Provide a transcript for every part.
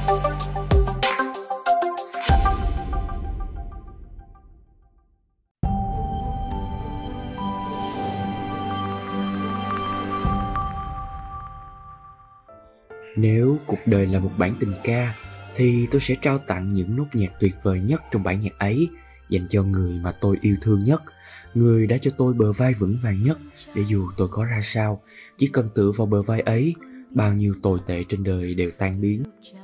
Nếu cuộc đời là một bản tình ca, thì tôi sẽ trao tặng những nốt nhạc tuyệt vời nhất trong bản nhạc ấy dành cho người mà tôi yêu thương nhất, người đã cho tôi bờ vai vững vàng nhất, để dù tôi có ra sao, chỉ cần tựa vào bờ vai ấy, bao nhiêu tồi tệ trên đời đều tan biến.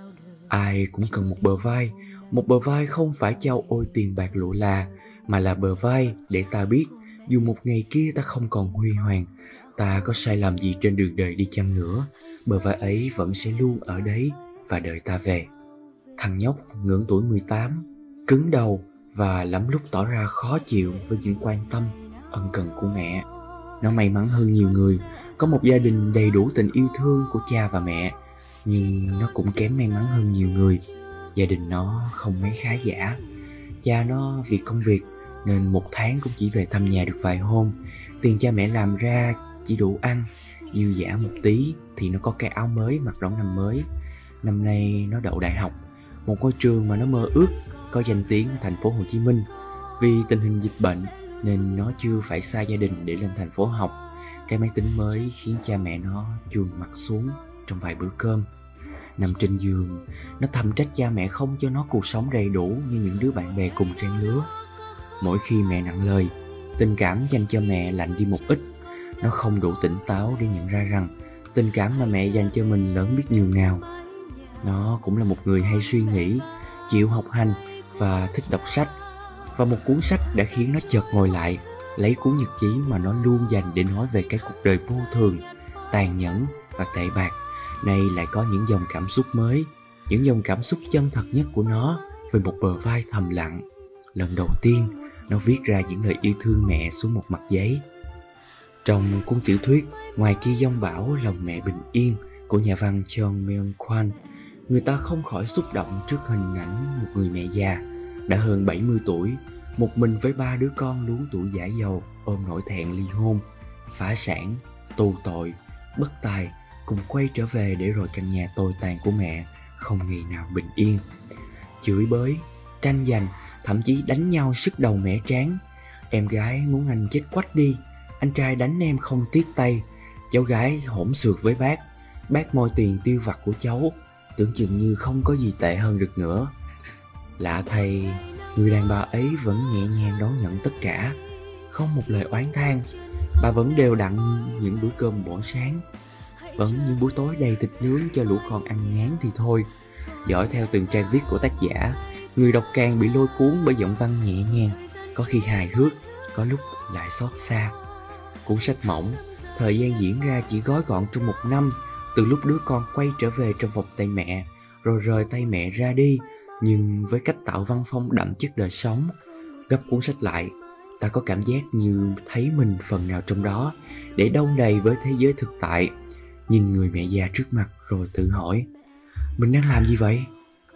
Ai cũng cần một bờ vai không phải trao ôi tiền bạc lụa là, mà là bờ vai để ta biết dù một ngày kia ta không còn huy hoàng, ta có sai lầm gì trên đường đời đi chăng nữa, bờ vai ấy vẫn sẽ luôn ở đấy và đợi ta về. Thằng nhóc ngưỡng tuổi 18, cứng đầu và lắm lúc tỏ ra khó chịu với những quan tâm, ân cần của mẹ. Nó may mắn hơn nhiều người, có một gia đình đầy đủ tình yêu thương của cha và mẹ, nhưng nó cũng kém may mắn hơn nhiều người. Gia đình nó không mấy khá giả. Cha nó vì công việc nên một tháng cũng chỉ về thăm nhà được vài hôm. Tiền cha mẹ làm ra chỉ đủ ăn, dư dả một tí thì nó có cái áo mới mặc đón năm mới. Năm nay nó đậu đại học, một ngôi trường mà nó mơ ước, có danh tiếng ở thành phố Hồ Chí Minh. Vì tình hình dịch bệnh nên nó chưa phải xa gia đình để lên thành phố học. Cái máy tính mới khiến cha mẹ nó chùn mặt xuống trong vài bữa cơm. Nằm trên giường, nó thầm trách cha mẹ không cho nó cuộc sống đầy đủ như những đứa bạn bè cùng trang lứa. Mỗi khi mẹ nặng lời, tình cảm dành cho mẹ lạnh đi một ít. Nó không đủ tỉnh táo để nhận ra rằng tình cảm mà mẹ dành cho mình lớn biết nhường nào. Nó cũng là một người hay suy nghĩ, chịu học hành và thích đọc sách. Và một cuốn sách đã khiến nó chợt ngồi lại, lấy cuốn nhật ký mà nó luôn dành để nói về cái cuộc đời vô thường, tàn nhẫn và tệ bạc. Nay lại có những dòng cảm xúc mới, những dòng cảm xúc chân thật nhất của nó về một bờ vai thầm lặng. Lần đầu tiên, nó viết ra những lời yêu thương mẹ xuống một mặt giấy. Trong cuốn tiểu thuyết Ngoài kia giông bão lòng mẹ bình yên của nhà văn John Mearns, người ta không khỏi xúc động trước hình ảnh một người mẹ già đã hơn 70 tuổi, một mình với 3 đứa con luống tuổi dãi dầu, ôm nỗi thẹn ly hôn, phá sản, tù tội, bất tài, cùng quay trở về để rồi căn nhà tồi tàn của mẹ không ngày nào bình yên. Chửi bới, tranh giành, thậm chí đánh nhau sứt đầu mẻ trán. Em gái muốn anh chết quách đi, anh trai đánh em không tiếc tay. Cháu gái hỗn xược với bác moi tiền tiêu vặt của cháu, tưởng chừng như không có gì tệ hơn được nữa. Lạ thay, người đàn bà ấy vẫn nhẹ nhàng đón nhận tất cả, không một lời oán than. Bà vẫn đều đặn những bữa cơm bữa sáng, vẫn những buổi tối đầy thịt nướng cho lũ con ăn ngán thì thôi. Dõi theo từng trang viết của tác giả, người đọc càng bị lôi cuốn bởi giọng văn nhẹ nhàng, có khi hài hước, có lúc lại xót xa. Cuốn sách mỏng, thời gian diễn ra chỉ gói gọn trong 1 năm, từ lúc đứa con quay trở về trong vòng tay mẹ, rồi rời tay mẹ ra đi, nhưng với cách tạo văn phong đậm chất đời sống. Gấp cuốn sách lại, ta có cảm giác như thấy mình phần nào trong đó, để đong đầy với thế giới thực tại. Nhìn người mẹ già trước mặt rồi tự hỏi, mình đang làm gì vậy?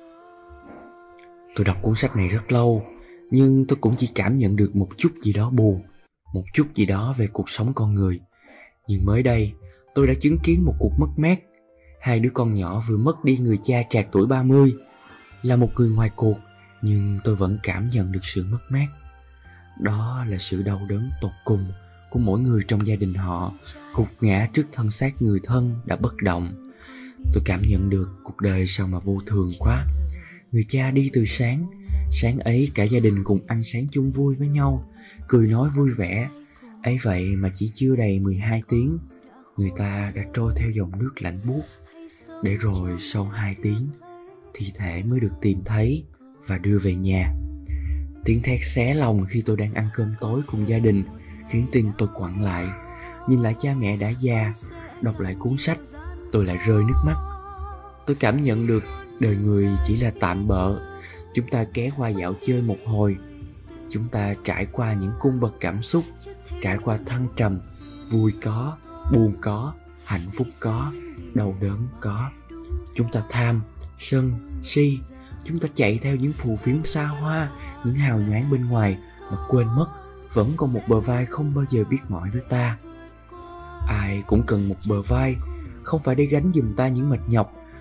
Tôi đọc cuốn sách này rất lâu, nhưng tôi cũng chỉ cảm nhận được một chút gì đó buồn, một chút gì đó về cuộc sống con người. Nhưng mới đây, tôi đã chứng kiến một cuộc mất mát. 2 đứa con nhỏ vừa mất đi người cha trạc tuổi 30. Là một người ngoài cuộc, nhưng tôi vẫn cảm nhận được sự mất mát. Đó là sự đau đớn tột cùng của mỗi người trong gia đình họ, gục ngã trước thân xác người thân đã bất động. Tôi cảm nhận được cuộc đời sao mà vô thường quá. Người cha đi từ sáng ấy cả gia đình cùng ăn sáng chung vui với nhau, cười nói vui vẻ. Ấy vậy mà chỉ chưa đầy 12 tiếng, người ta đã trôi theo dòng nước lạnh buốt. Để rồi sau 2 tiếng, thi thể mới được tìm thấy và đưa về nhà. Tiếng thét xé lòng khi tôi đang ăn cơm tối cùng gia đình khiến tim tôi quặn lại. Nhìn lại cha mẹ đã già, đọc lại cuốn sách, tôi lại rơi nước mắt. Tôi cảm nhận được đời người chỉ là tạm bợ. Chúng ta ghé qua dạo chơi một hồi, chúng ta trải qua những cung bậc cảm xúc, trải qua thăng trầm, vui có, buồn có, hạnh phúc có, đau đớn có. Chúng ta tham, sân, si, chúng ta chạy theo những phù phiếm xa hoa, những hào nhoáng bên ngoài mà quên mất vẫn còn một bờ vai không bao giờ biết mỏi với ta. Ai cũng cần một bờ vai, không phải để gánh giùm ta những mệt nhọc,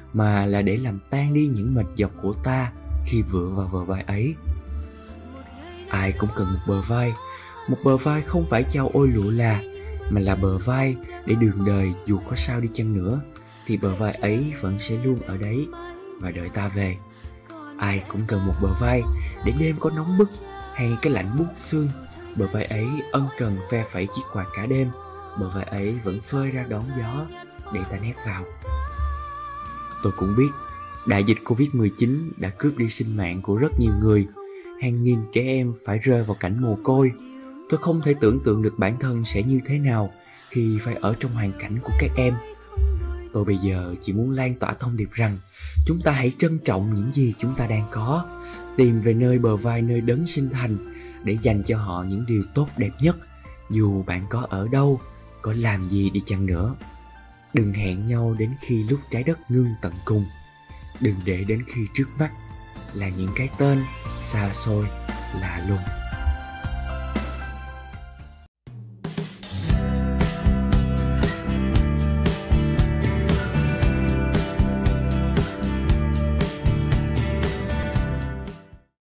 mà là để làm tan đi những mệt nhọc của ta khi vựa vào bờ vai ấy. Ai cũng cần một bờ vai không phải chao ôi lụa là, mà là bờ vai để đường đời dù có sao đi chăng nữa thì bờ vai ấy vẫn sẽ luôn ở đấy và đợi ta về. Ai cũng cần một bờ vai để đêm có nóng bức hay cái lạnh buốt xương, bờ vai ấy ân cần ve phẩy chiếc quạt cả đêm, bờ vai ấy vẫn phơi ra đón gió để ta nép vào. Tôi cũng biết đại dịch Covid-19 đã cướp đi sinh mạng của rất nhiều người, hàng nghìn trẻ em phải rơi vào cảnh mồ côi. Tôi không thể tưởng tượng được bản thân sẽ như thế nào khi phải ở trong hoàn cảnh của các em. Tôi bây giờ chỉ muốn lan tỏa thông điệp rằng chúng ta hãy trân trọng những gì chúng ta đang có, tìm về nơi bờ vai nơi đấng sinh thành để dành cho họ những điều tốt đẹp nhất, dù bạn có ở đâu, có làm gì đi chăng nữa. Đừng hẹn nhau đến khi lúc trái đất ngưng tận cùng. Đừng để đến khi trước mắt là những cái tên xa xôi lạ lùng.